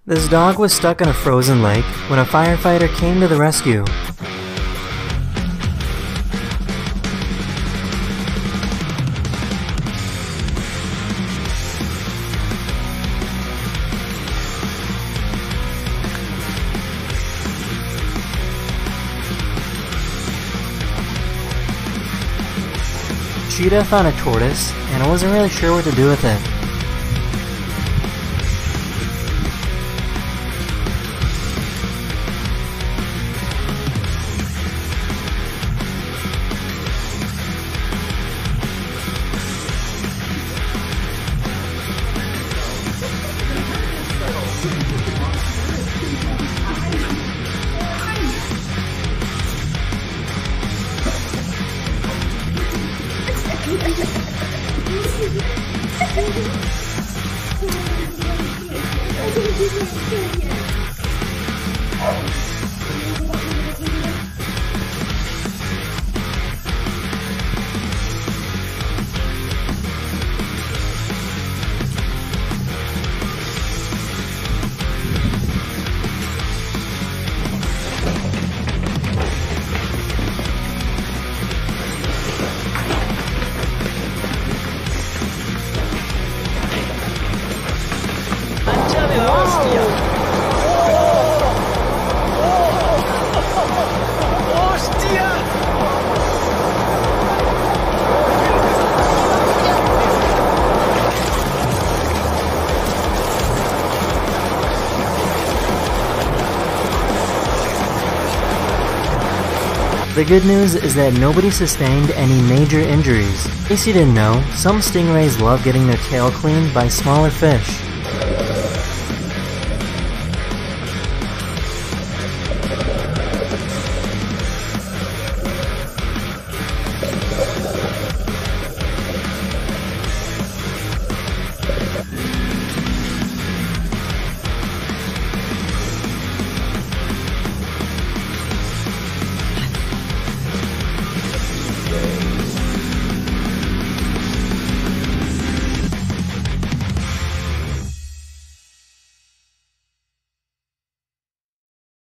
This dog was stuck in a frozen lake when a firefighter came to the rescue. Cheetah found a tortoise, and I wasn't really sure what to do with it. The good news is that nobody sustained any major injuries. In case you didn't know, some stingrays love getting their tail cleaned by smaller fish.